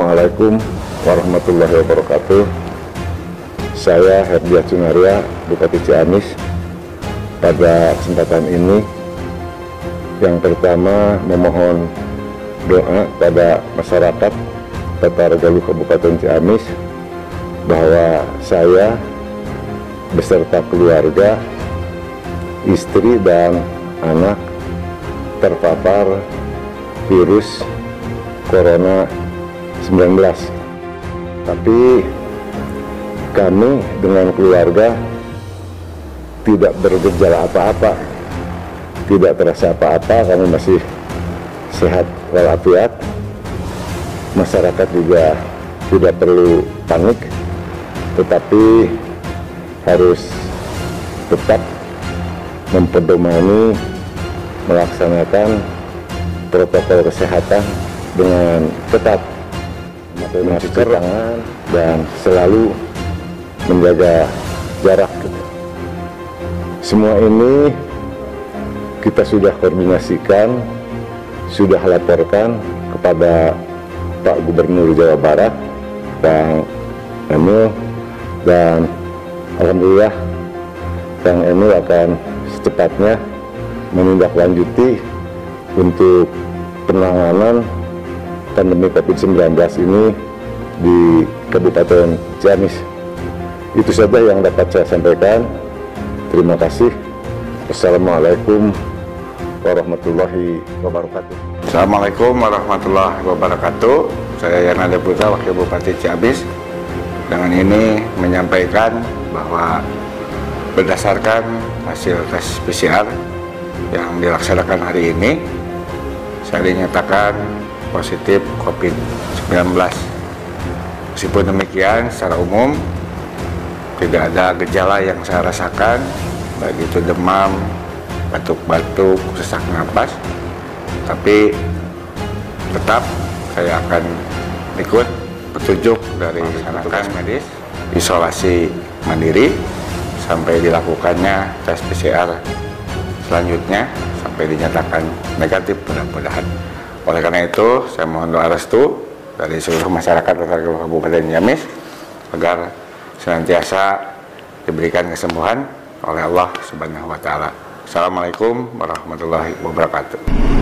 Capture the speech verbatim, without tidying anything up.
Assalamualaikum warahmatullahi wabarakatuh. Saya Herdiat Sunaria, Bupati Ciamis. Pada kesempatan ini, yang pertama memohon doa pada masyarakat Tata Galuh Kabupaten Ciamis bahwa saya beserta keluarga, istri dan anak terpapar virus Corona sembilan belas. Tapi kami dengan keluarga tidak bergejala apa-apa, tidak terasa apa-apa, kami masih sehat walafiat. Masyarakat juga tidak perlu panik, tetapi harus tetap mempedomani melaksanakan protokol kesehatan dengan ketat, memakai masker tangan dan selalu menjaga jarak. Semua ini kita sudah koordinasikan, sudah laporkan kepada Pak Gubernur Jawa Barat, Bang Emil, dan alhamdulillah Bang Emil akan secepatnya menindaklanjuti untuk penanganan pandemi COVID sembilan belas ini di Kabupaten Ciamis. Itu saja yang dapat saya sampaikan. Terima kasih. Assalamualaikum warahmatullahi wabarakatuh. Assalamualaikum warahmatullahi wabarakatuh. Saya Yanada Putra, Wakil Bupati Ciamis. Dengan ini menyampaikan bahwa berdasarkan hasil tes P C R yang dilaksanakan hari ini, saya dinyatakan positif COVID sembilan belas. Meskipun demikian, secara umum tidak ada gejala yang saya rasakan, baik itu demam, batuk-batuk, sesak napas. Tapi tetap saya akan ikut petunjuk dari petugas medis, isolasi mandiri sampai dilakukannya tes P C R selanjutnya sampai dinyatakan negatif mudah-mudahan. Oleh karena itu, saya mohon doa restu dari seluruh masyarakat Kabupaten Ciamis agar senantiasa diberikan kesembuhan oleh Allah Subhanahu wa taala. Assalamualaikum warahmatullahi wabarakatuh.